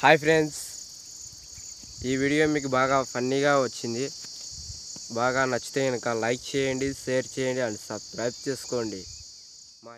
Hi friends, ఈ video మీకు బాగా ఫన్నీగా వచ్చింది. బాగా నచ్చితే కనుక లైక్ చేయండి, షేర్ చేయండి అండ్ సబ్స్క్రైబ్ చేసుకోండి. మా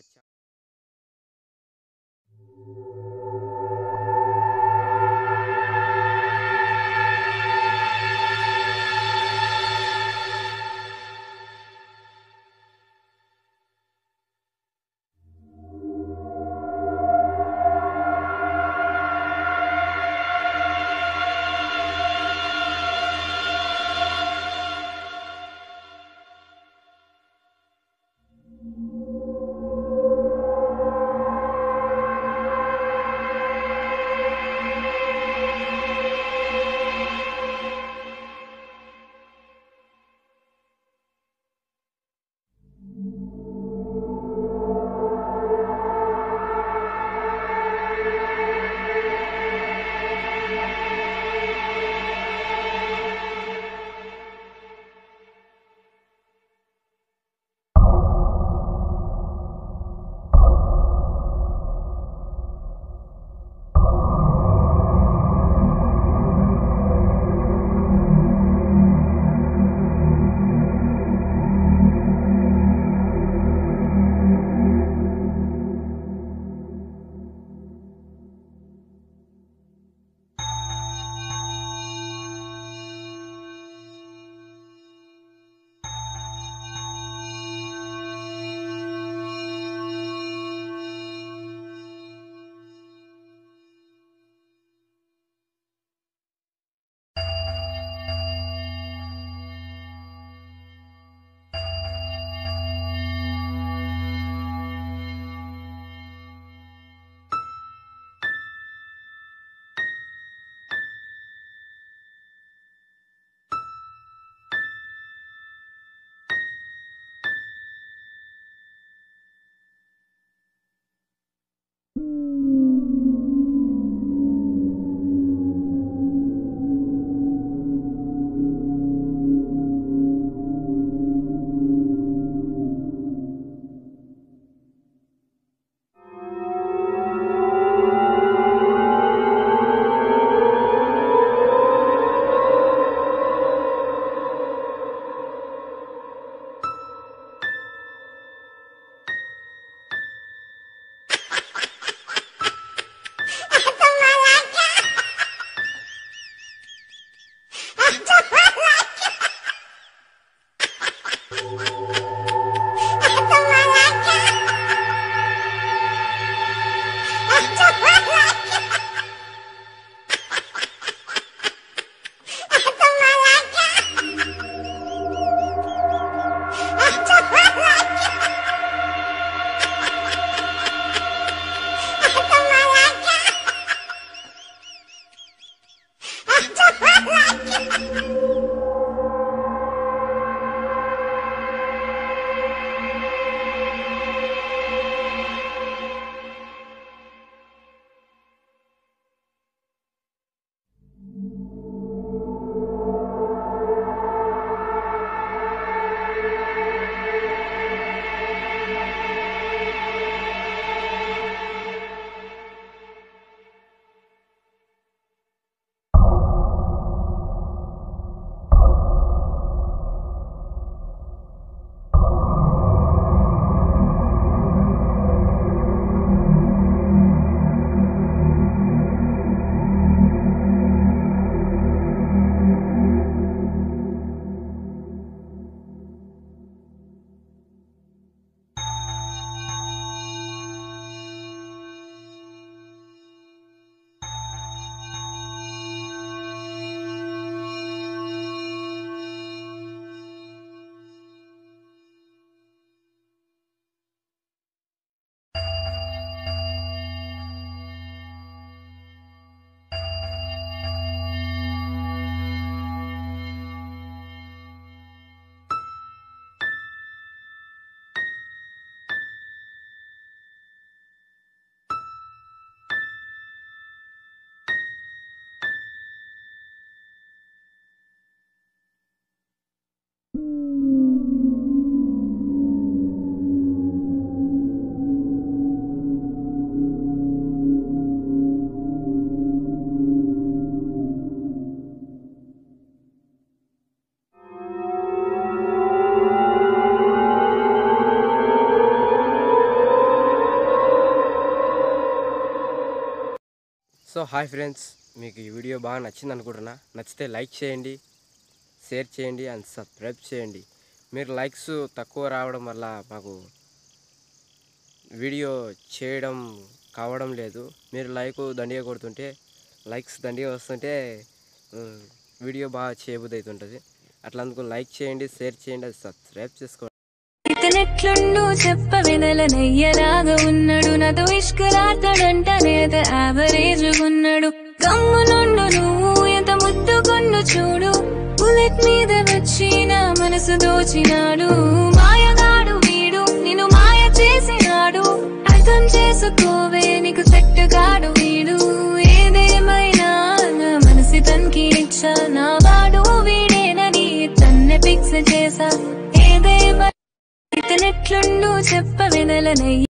సో హాయ్ ఫ్రెండ్స్, మీకు ఈ వీడియో బాగా నచ్చింది అనుకుంటున్నా. నచ్చితే లైక్ చేయండి, షేర్ చేయండి అండ్ సబ్స్క్రైబ్ చేయండి. మీరు లైక్స్ తక్కువ రావడం వల్ల మాకు వీడియో చేయడం కావడం లేదు. మీరు లైక్ దండిగా కొడుతుంటే, లైక్స్ దండిగా వస్తుంటే వీడియో బాగా చేయబుద్ధి అవుతుంటుంది. అట్లందుకు లైక్ చేయండి, షేర్ చేయండి, అది సబ్స్క్రైబ్ చేసుకోండి. ఇతనెట్లుండు చెప్పవెనలనయ్యలాగా ఉన్నాడు, నాతో ఇష్కలాడతాడంట నేత యావరేజ్ ఉన్నాడు. కమ్మునుండు నువ్వు ఎంత ముద్దుకొన్ను చూడు, బుల్లెట్ మీద వచ్చి నా మనసు దోచినాడు. మాయగాడు వీడు నిన్ను మాయ చేసినాడు, అర్థం చేసుకోవే నీకు సెట్టుగాడు వీడు. ఏదేమైనా నా మనసి తనకి ఇచ్చా, నా వాడు వీడేనని తన్నే ఫిక్స్ చేసా. ఏదేమైనా ఇతనెట్లుండు చెప్పవెనలనయ్య